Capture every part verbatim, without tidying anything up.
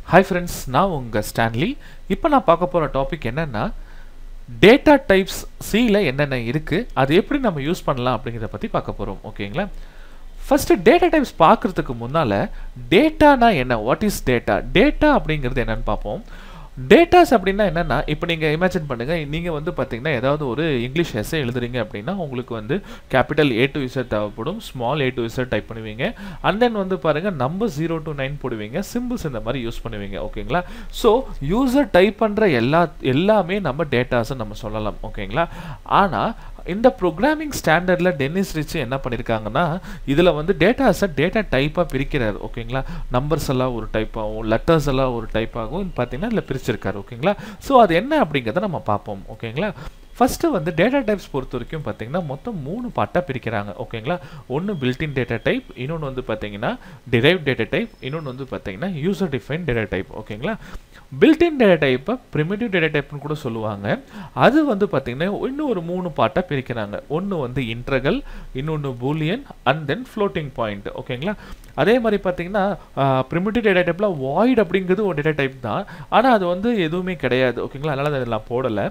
Hi friends, நான் உங்க Stanley. இப்போ நான் பார்க்க போற டாபிக் என்னன்னா டேட்டா டைப்ஸ் C ல என்னென்ன இருக்கு, அது எப்படி நம்ம யூஸ் பண்ணலாம் அப்படிங்கறத பத்தி பார்க்க போறோம். ஓகேங்களா? ஃபர்ஸ்ட் டேட்டா டைப்ஸ் பார்க்கிறதுக்கு முன்னால டேட்டானா என்ன, வாட் இஸ் டேட்டா, டேட்டா அப்படிங்கிறது என்னன்னு பார்ப்போம். டேட்டாஸ் அப்படின்னா என்னன்னா, இப்போ நீங்க இமேஜின் பண்ணுங்க, நீங்க வந்து பாத்தீங்கன்னா ஏதாவது ஒரு இங்கிலீஷ் எஸ்ஸே எழுதுறீங்க அப்படின்னா உங்களுக்கு வந்து கேபிட்டல் A to Z தேவைப்படும், small A to Z type பண்ணுவீங்க, அண்ட் தென் வந்து பாருங்க நம்பர் ஜீரோ டு நைன் போடுவீங்க, சிம்பிள்ஸ் இந்த மாதிரி யூஸ் பண்ணுவீங்க. ஓகேங்களா? ஸோ யூசர் டைப் பண்ற எல்லா எல்லாமே நம்ம டேட்டாஸ் நம்ம சொல்லலாம். ஓகேங்களா? ஆனா இந்த ப்ரோக்ராமிங் ஸ்டாண்டர்ட்ல டென்னிஸ் ரிச் என்ன பண்ணிருக்காங்கன்னா, இதுல வந்து டேட்டாஸை டேட்டா டைப்பா பிரிக்கிறார். ஓகேங்களா? நம்பர்ஸ் எல்லாம் ஒரு டைப் ஆகும், லெட்டர்ஸ் எல்லாம் ஒரு டைப் ஆகும் பார்த்தீங்கன்னா இதுல பிரிச்சிருக்காரு. ஓகேங்களா? ஸோ அது என்ன அப்படிங்கிறத நம்ம பார்ப்போம். ஓகேங்களா? ஃபர்ஸ்ட் வந்து டேட்டா டைப்ஸ் பொறுத்த வரைக்கும் பார்த்தீங்கன்னா மொத்தம் மூணு பார்ட்டா பிரிக்கிறாங்க. ஓகேங்களா? ஒன்று பில்ட்-இன் டேட்டா டைப், இன்னொன்று வந்து பார்த்தீங்கன்னா டிரைவ் டேட்டா டைப், இன்னொன்று வந்து பார்த்தீங்கன்னா யூசர் டிஃபைன் டேட்டா டைப். ஓகேங்களா? பில்ட்-இன் டேட்டா டைப்பை பிரிமிட்டிவ் டேட்டா டைப்னு கூட சொல்லுவாங்க. அது வந்து பார்த்தீங்கன்னா இன்னும் ஒரு மூணு பார்ட்டா பிரிக்கிறாங்க. ஒன்று வந்து இன்டர்கல், இன்னொன்று boolean, and then floating point. ஓகேங்களா? அதே மாதிரி பார்த்தீங்கன்னா பிரிமிட்டிவ் டேட்டா டைப்ல வாய்ட் அப்படிங்கிறது ஒரு டேட்டா டைப் தான், ஆனால் அது வந்து எதுவுமே கிடையாது. ஓகேங்களா? அதனால அதெல்லாம் போடலை.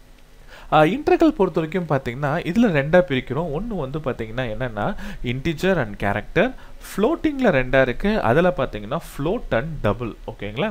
இன்டர்கல் பொறுத்த வரைக்கும் பார்த்தீங்கன்னா இதில் ரெண்டாக பிரிக்கிறோம். ஒன்று வந்து பார்த்தீங்கன்னா என்னென்னா இன்டிஜர் அண்ட் கேரக்டர், ஃப்ளோட்டிங்கில் ரெண்டாக இருக்குது, அதில் பார்த்தீங்கன்னா ஃப்ளோட் அண்ட் டபுள். ஓகேங்களா?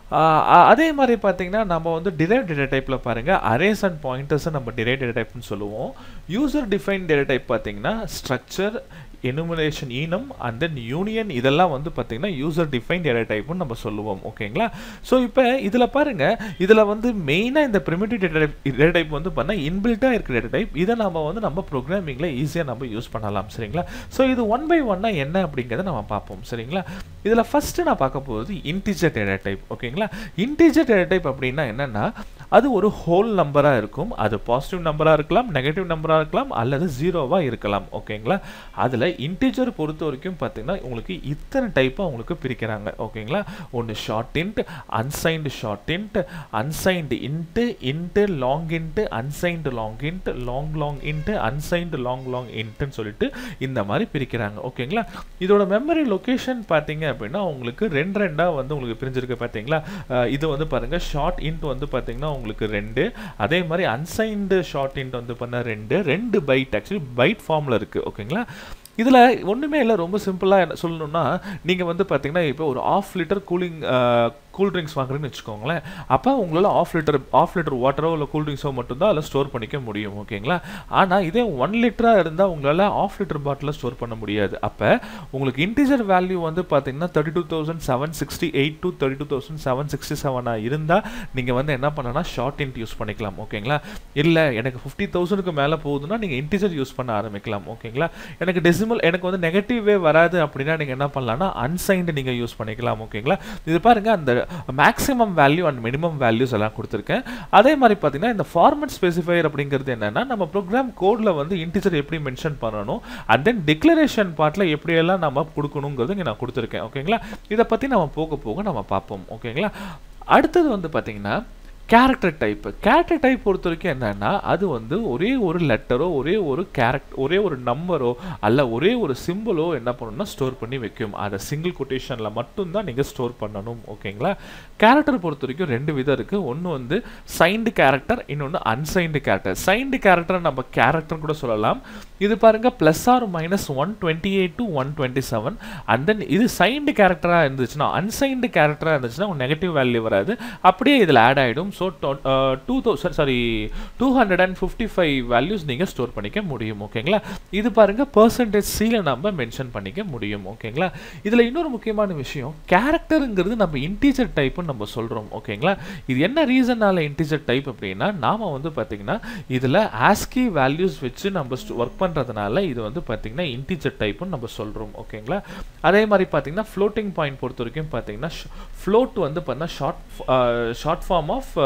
அதே மாதிரி பார்த்தீங்கன்னா நம்ம வந்து டிரைவ் டேட்டா டைப்பில் பாருங்கள் அரேஸ் அண்ட் பாயிண்டர்ஸை நம்ம டிரைவ் டேட்டா டைப்னு சொல்லுவோம். யூசர் டிஃபைன் டேட்டா டைப் பார்த்தீங்கன்னா structure, enumeration enum, and then union, இதெல்லாம் வந்து பார்த்தீங்கன்னா யூசர் டிஃபைன் டேட்டா டைப்னு நம்ம சொல்லுவோம். ஓகேங்களா? ஸோ இப்போ இதில் பாருங்க, இதில் வந்து மெயினாக இந்த primitive data type data type வந்து பண்ணால் இன்பில்ட்டாக இருக்கிற டேட்டா டைப், இதை நம்ம வந்து நம்ம ப்ரோக்ராமிங்கில் ஈஸியாக நம்ம யூஸ் பண்ணலாம். சரிங்களா? ஸோ இது ஒன் பை ஒன்னாக என்ன அப்படிங்கிறத நம்ம பார்ப்போம். சரிங்களா? இதில் ஃபர்ஸ்ட் நான் பார்க்க போகிறது இன்டிஜர் டேட்டா டைப். ஓகேங்களா? இன்டிஜர் டேட்டா டைப் அப்படின்னா என்னன்னா, அது ஒரு ஹோல் நம்பராக இருக்கும். அது பாசிட்டிவ் நம்பராக இருக்கலாம், நெகட்டிவ் நம்பராக இருக்கலாம், அல்லது ஜீரோவாக இருக்கலாம். ஓகேங்களா? அதில் இன்டிஜர் பொறுத்த வரைக்கும் பார்த்தீங்கன்னா உங்களுக்கு இத்தனை டைப்பாக உங்களுக்கு பிரிக்கிறாங்க. ஓகேங்களா? ஒன்று short int, unsigned short int, unsigned int, int long int, unsigned long int, long long int, unsigned long long இன்ட்டுன்னு சொல்லிட்டு இந்த மாதிரி பிரிக்கிறாங்க. ஓகேங்களா? இதோட மெமரி லொக்கேஷன் பார்த்தீங்க அப்படின்னா உங்களுக்கு ரெண்டு ரெண்டாக வந்து உங்களுக்கு பிரிஞ்சிருக்கு. பார்த்தீங்களா? இது வந்து பாருங்க ஷார்ட் இன்ட் வந்து பார்த்தீங்கன்னா உங்களுக்கு ரெண்டு, அதே மாதிரி அன்சைன்டு ஷார்ட் இன்ட் வந்து பண்ண ரெண்டு ரெண்டு பைட், ஆக்சுவலி பைட் ஃபார்மில் இருக்குது. ஓகேங்களா? இதில் ஒன்றுமே இல்லை, ரொம்ப சிம்பிளாக என்ன சொல்லணும்னா, நீங்கள் வந்து பார்த்தீங்கன்னா இப்போ ஒரு half litre cooling cool drinks வாங்குறீங்கன்னு வச்சுக்கோங்களேன். அப்போ உங்களால் ஆஃப் லிட்டர் ஆஃப் லிட்டர் வாட்டரோ இல்லை கூல் ட்ரிங்க்ஸோ மட்டும்தான் அதில் ஸ்டோர் பண்ணிக்க முடியும். ஓகேங்களா? ஆனால் இதே ஒன் லிட்டராக இருந்தால் உங்களால் ஆஃப் லிட்டர் பாட்டிலில் ஸ்டோர் பண்ண முடியாது. அப்போ உங்களுக்கு இன்டிஜர் வேல்யூ வந்து பார்த்தீங்கன்னா thirty two thousand seven sixty eight to thirty two thousand seven sixty செவனாக இருந்தால் நீங்கள் வந்து என்ன பண்ணனா ஷார்ட் இன்ட் யூஸ் பண்ணிக்கலாம். ஓகேங்களா? இல்லை எனக்கு ஃபிஃப்டி தௌசண்ட்க்கு மேலே போகுதுன்னா நீங்கள் இன்டிஜர் யூஸ் பண்ண ஆரம்பிக்கலாம். ஓகேங்களா? எனக்கு டெசிமல் எனக்கு வந்து நெகட்டிவே வராது அப்படின்னா நீங்கள் என்ன பண்ணலாம்னா அன்சைன்டு நீங்கள் யூஸ் பண்ணிக்கலாம். ஓகேங்களா? இது பாருங்கள், அந்த maximum value and minimum values எல்லாம் கொடுத்துருக்கேன். அதே மாதிரி பார்த்தீங்கன்னா இந்த ஃபார்மட் ஸ்பெசிஃபையர் அப்படிங்கிறது என்னன்னா, நம்ம ப்ரோக்ராம் கோடில் வந்து இன்டிஜர் எப்படி மென்ஷன் பண்ணணும், அண்ட் தென் டிக்ளரேஷன் பார்ட்டில் எப்படியெல்லாம் நம்ம கொடுக்கணுங்கிறது இங்கே நான் கொடுத்துருக்கேன். ஓகேங்களா? இதை பற்றி நம்ம போக போக நம்ம பார்ப்போம். ஓகேங்களா? அடுத்தது வந்து பார்த்தீங்கன்னா கேரக்டர் டைப். கேரக்டர் டைப் பொறுத்த வரைக்கும் என்னன்னா, அது வந்து ஒரே ஒரு லெட்டரோ, ஒரே ஒரு கேரக்டர், ஒரே ஒரு நம்பரோ அல்ல ஒரே ஒரு சிம்பிளோ என்ன பண்ணணும்னா ஸ்டோர் பண்ணி வைக்கும். அதை சிங்கிள் கொட்டேஷனில் மட்டும்தான் நீங்கள் ஸ்டோர் பண்ணணும். ஓகேங்களா? கேரக்டர் பொறுத்த வரைக்கும் ரெண்டு விதம் இருக்குது. ஒன்று வந்து சைன்டு கேரக்டர், இன்னொன்று அன்சைன்டு கேரக்டர். சைன்டு கேரக்டர் நம்ம கேரக்டர் கூட சொல்லலாம். இது பாருங்க plus or minus one twenty eight to one twenty seven and then இது சைன்டு கேரக்டராக இருந்துச்சுன்னா, அன்சைன்டு கேரக்டராக இருந்துச்சுன்னா நெகட்டிவ் வேல்யூ வராது, அப்படியே இதில் ஆட் ஆகிடும். So two thousand sorry two hundred and fifty five values நீங்கள் ஸ்டோர் பண்ணிக்க முடியும். ஓகேங்களா? இது பாருங்க பர்சன்டேஜ் சீல நம்ம மென்ஷன் பண்ணிக்க முடியும். ஓகேங்களா? இதில் இன்னொரு முக்கியமான விஷயம், கேரக்டருங்கிறது நம்ம இன்டிஜர் டைப்னு நம்ம சொல்கிறோம். ஓகேங்களா? இது என்ன ரீசனால இன்டிஜர் டைப் அப்படின்னா, நாம் வந்து பார்த்தீங்கன்னா இதில் ஆஸ்கி வேல்யூஸ் வச்சு நம்ம ஒர்க் பண்ணுறதுனால இது வந்து பார்த்தீங்கன்னா இன்டிஜர் டைப்னு நம்ம சொல்கிறோம். ஓகேங்களா? அதே மாதிரி பார்த்தீங்கன்னா ஃப்ளோட்டிங் பாயிண்ட் பொறுத்த வரைக்கும் பார்த்தீங்கன்னா ஃப்ளோட் வந்து பார்த்தீங்கன்னா short short form of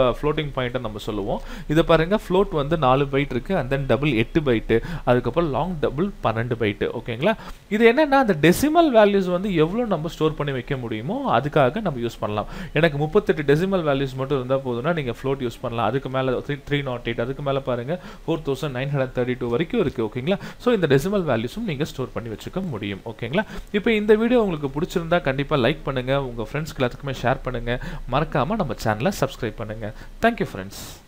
floating பாயிண்ட்டை நம்ம சொல்லுவோம். இதை பாருங்கள், ஃப்ளோட் வந்து நாலு பைட் இருக்குது, அண்ட் தென் டபுள் எட்டு பைட்டு, அதுக்கப்புறம் லாங் டபுள் பன்னெண்டு பைட்டு. ஓகேங்களா? இது என்னென்னா அந்த டெசிமல் வேல்யூஸ் வந்து எவ்வளோ நம்ம ஸ்டோர் பண்ணி வைக்க முடியுமோ அதுக்காக நம்ம யூஸ் பண்ணலாம். எனக்கு முப்பத்தெட்டு டெசிமல் வேல்யூஸ் மட்டும் இருந்தால் போதும்னா நீங்கள் ஃப்ளோட் யூஸ் பண்ணலாம். அதுக்கு மேலே த்ரீ த்ரீ நாட் எயிட் அதுக்கு மேலே பாருங்கள் four thousand nine hundred thirty two வரைக்கும் இருக்குது. ஓகேங்களா? ஸோ இந்த டெசிமல் வேல்யூஸும் நீங்கள் ஸ்டோர் பண்ணி வச்சுக்க முடியும். ஓகேங்களா? இப்போ இந்த வீடியோ உங்களுக்கு பிடிச்சிருந்தா கண்டிப்பாக லைக் பண்ணுங்கள், உங்கள் ஃப்ரெண்ட்ஸ்க்கு எல்லாத்துக்குமே ஷேர் பண்ணுங்கள், மறக்காமல் நம்ம சேனலை சப்ஸ்கிரைப் பண்ணுங்கள். Thank you friends.